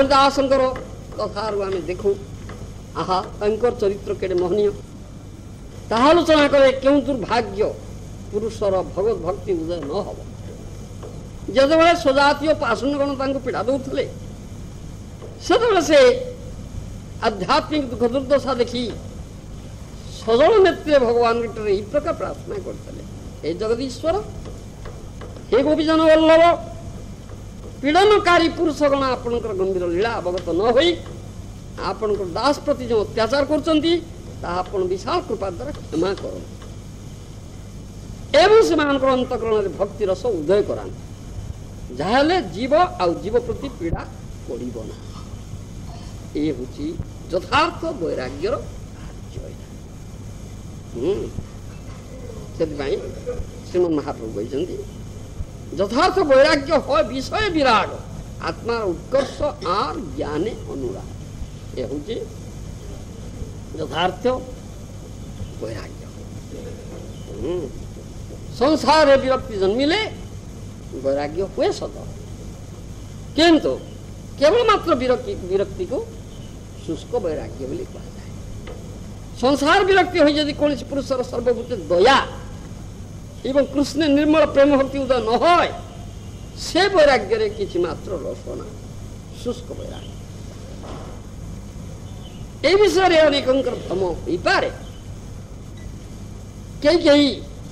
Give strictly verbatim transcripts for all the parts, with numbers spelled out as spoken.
हरिदासंकर कथार आम देखू आहा तांकर चरित्र केड़े मोहनीय ताहा आलोचना करे क्यों दुर्भाग्य पुरुषर भगवत भक्ति उदय न हब जब स्वजातीय पाषणगण तांको पीड़ा दौले से से आध्यात्मिक दुख दुर्दशा देखी सजल नेत्रे भगवान य प्रकार प्रार्थना करते हे जगदीश्वर हे गोपीजन वल्लभ पीड़नकारी पुरुषगण आपणकर गंभीर लीला अवगत न होई आपणकर दास प्रति जो अत्याचार कर विशाल कृपा द्वारा क्षमा कर एवं से अंतकरण भक्ति रस उदय करा जहाँ जीव आउ जीव प्रति पीड़ा पड़ना ये हूँ यथार्थ वैराग्यर से श्रीमद महाप्रभु कहते यथार्थ वैराग्य हो विषय विराग आत्मा उत्कर्ष आर ज्ञाने अनुराग ये हूँ यथार्थ वैराग्य संसार विरक्ति जन्मिले वैराग्य हुए सद किंतु केवल मात्र विरक्ति विरक्ति को शुष्क वैराग्य बोली कहा जाए संसार विरक्ति हो यदि कौन पुरुषर सर्वभूत दया एवं कृष्ण निर्मल प्रेम भक्ति उदय न हो से वैराग्य रे किछि मात्र रस ना शुष्क वैराग्य ए विषय अनेकंकर भ्रम हो पारे कई कई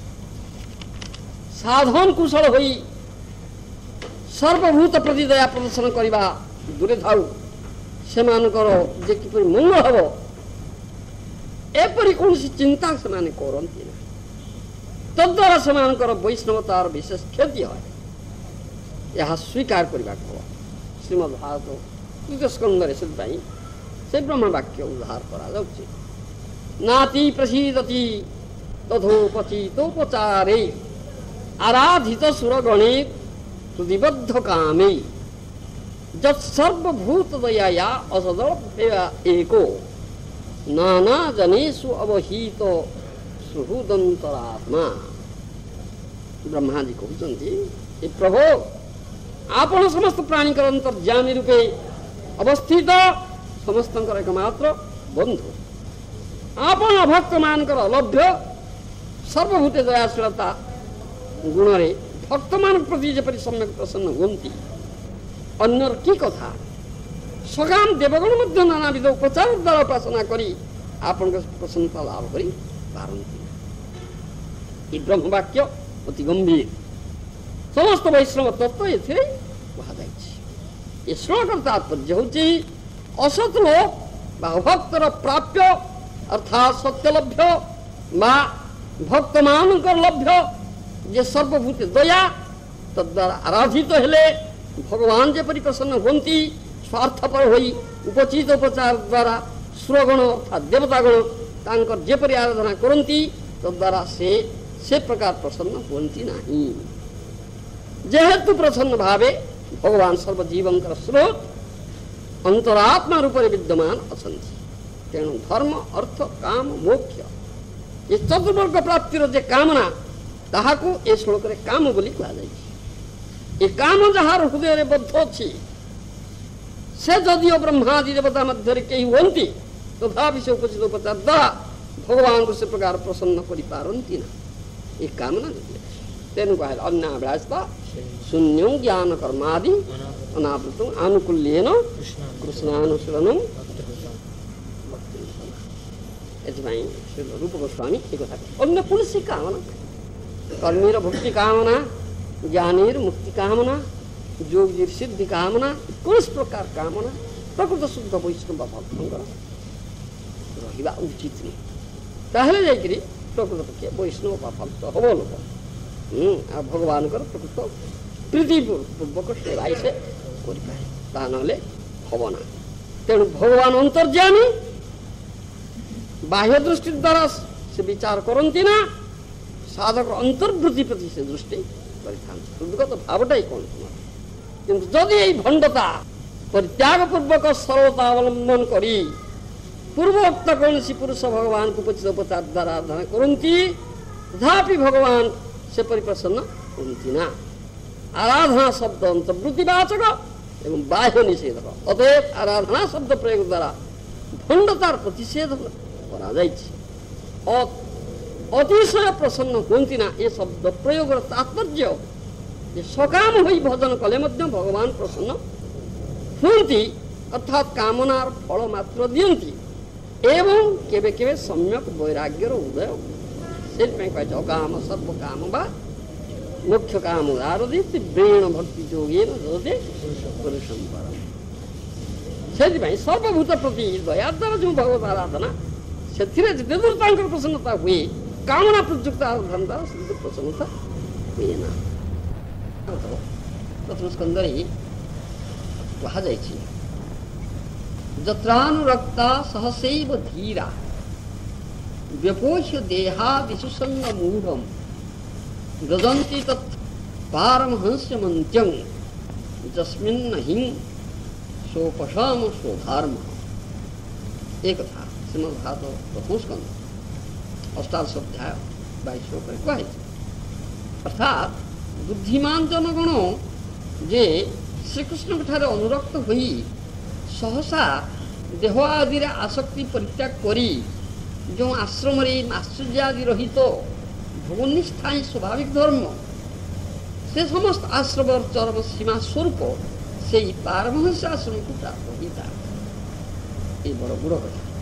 साधन कुशल होई सर्वभूत प्रति दया प्रदर्शन करने दूरे थाऊ से जे किपरि मंगल हम एपरी कौन चिंता से करती ना तद्वारा से वैष्णवतार विशेष क्षति है यह स्वीकार करने श्रीमद भारत तृतीय स्कंदे से ब्रह्म वाक्य उद्धार करा नाति प्रसीदति तथोपचितोपचारे आराधित सुरगणे सुदिबद्ध कामे जत्सर्वभूत दया असदभ्य एको नाना जनेषु अवहित सुहृदंतरात्मा ब्रह्मा जी कहते प्रभु आपण समस्त प्राणी अंतर्यामी रूपे अवस्थित समस्त एकमात्र बंधु आपण अभक्त मानकर अलभ्य सर्वभूत दयाशीलता गुण रे भक्त मान प्रति जपरि सम्यक प्रसन्न होती अन्यर की कथा सगाम देवगण मध्य नानाविध उपचार द्वारा उपासना करी आपण प्रसन्नता लाभ करी पारंती ब्रह्मवाक्य अति गंभीर समस्त वैष्णव तत्व ये कहुई श्लोक तात्पर्य हूँ असत लोक भक्तर प्राप्य अर्थात सत्यलभ्य भक्त मान लभ्य जे सर्वभूत दया तद्वारा आराधित हेले भगवान जेपरि प्रसन्न होती स्वार्थपर होई उपचित उपचार द्वारा सुरगण अर्थात देवतागण तांकर जेपरि आराधना करती तद्वारा से से प्रकार प्रसन्न होती नहीं जेहेतु प्रसन्न भावे भगवान सर्वजीवंकर स्रोत अंतरात्मा रूप विद्यमान अछंती तेणु धर्म अर्थ काम मोक्ष ये चतुर्वर्ग प्राप्तिर जे कामना ताहाकु ए श्लोक रे काम बोली कहा जाय ए काम जहार हृदय रे बद्ध अछि से जदिओ ब्रह्मादि देवता मध्य रे केही होंती तथापि से उपचित उपचार द्वारा भगवान को से प्रकार प्रसन्न करि पारंती ना ए कामना तेनु कहल अन्नाभ्यासता शून्यं ज्ञान कर्मादि अनावृतं आनुकूल्येन कृष्णानुसरणं एथिपाई रूप गोस्वामी एक कथा अन्य पुरुष कामना कर्मीर भक्ति कामना ज्ञानीर मुक्ति कामना योगीर सिद्धि कामना कौन प्रकार कामना प्रकृत शुद्ध वैष्णव भक्तर रहा उचित नहीं ताहले जाकरी प्रकृत पक्ष वैष्णव भक्त हम लोग आ भगवान प्रकृत प्रीति पूर्वक सेवा से करे हम ना तेणु भगवान अंतर्यामी बाह्य दृष्टि द्वारा से विचार करती ना साधक अंतर्वृत्ति प्रति से दृष्टि हृदगत भावटाई कौन किंतु जदि यही भंडता परित्याग पूर्वक सरलता अवलंबन करी पूर्वोक्त कौन पुरुष भगवान को उपचित उपचार द्वारा आराधना करती तथापि भगवान से परिप्रसन्न होती ना आराधना शब्द अंतर्वृत्तिवाचक एवं बाह्य निषेध अतएव आराधना शब्द प्रयोग द्वारा भंडतार प्रतिषेध अतिशय प्रसन्न हुंती ना ये शब्द प्रयोग तात्पर्य सकाम होई भजन कले मध्य भगवान प्रसन्न हुंती अर्थात कामनार फल मात्र दियंती एवं केबे केबे सम्यक वैराग्यर उदय से अकाम सर्व काम बा मुख्य काम आरदित ब्रेण भक्ति जोगे नदे पुरुषम परम से सर्वभूत प्रति दया द्वारा जो भगवत आराधना से जिते दूर प्रसन्नता हुए कामना प्रयुक्त आराधना द्वारा से प्रसन्नता हुए ना प्रथम स्कंदर ही कह जत्रानुरक्ता सहसैव धीरा व्यपोष्य देहादिषु संग मूढ़म गजंती तत् पारमहंस्यमन्त्यं जस्मिन् हिं सोपशाम स्वधर्म एक था श्रीमद्भागवत प्रथम स्कंद अष्टादश अध्याय बाईस श्लोक कहे अर्थात बुद्धिमान जनगण जे श्रीकृष्ण ठारे अनुरक्त होई सहसा देह आदि आसक्ति परित्याग करी जो आश्रम आश्चर्यादि रहित भोगनिष्ठा ही स्वाभाविक धर्म से समस्त आश्रम चरम सीमा स्वरूप से पारमहंस आश्रम को प्राप्त होता ये बड़ गुड़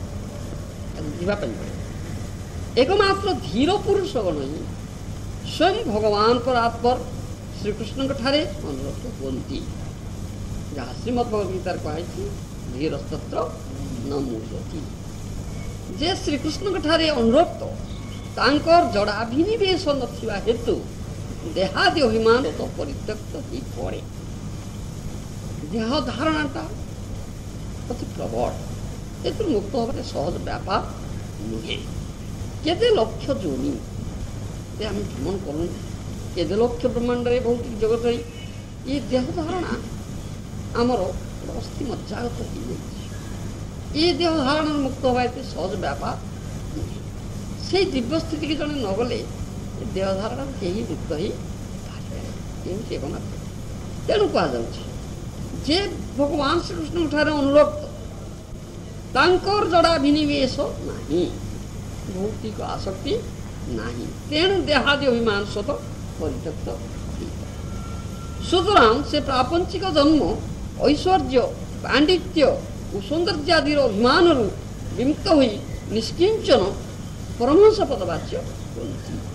कथा एकमात्र धीर पुरुष गण ही स्वयं भगवान परात्पर श्रीकृष्ण ठारे अनुरक्त होती जहाँ श्रीमद्भगवद्गीतार कही धीरस्तत्र न मूल्यति जे श्रीकृष्ण ठारे अनुरक्त तांकर जड़ाभिनिवेश नथिबा हेतु देहादि अभिमान तो परित्यक्त ही पड़े देह धारणाटा अति प्रबल एतु मुक्त होने सहज व्यापार नुहे केदे लक्ष्य जोनी आम भ्रमण करूँ केदे लक्ष्य ब्रह्मांड भौतिक जगत ये देह धारणा आमर अस्थि मज्जागत हो ये देह धारणा मुक्त हवा सहज व्यापार से दिव्य स्थिति की जड़े न गले देह धारणा कहीं मुक्त ही एकमात्र तेणु कह जे भगवान श्रीकृष्ण ठारे अनुरक्त तांकर जड़ाभिनिवेश नहीं भौतिक आसक्ति नहीं तेणु देहादि अभिमान स्वत परित्यक्त सुतरां से प्रापंचिक जन्म ऐश्वर्य पांडित्य और सौंदर्यादि अभिमान विमुक्त हुई निष्किंचन परमहंस पदवाच्य